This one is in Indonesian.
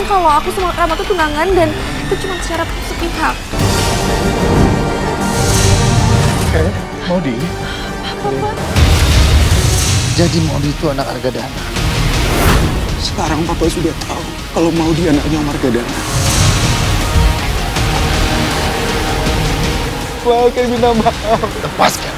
kalau aku sama Rama tuh tunangan dan itu cuma secara sepihak. Maudi. Papa. Jadi Maudi itu anak Argadana. Sekarang Papa sudah tahu kalau Maudi anaknya Argadana. Papa akan minta maaf. Lepaskan.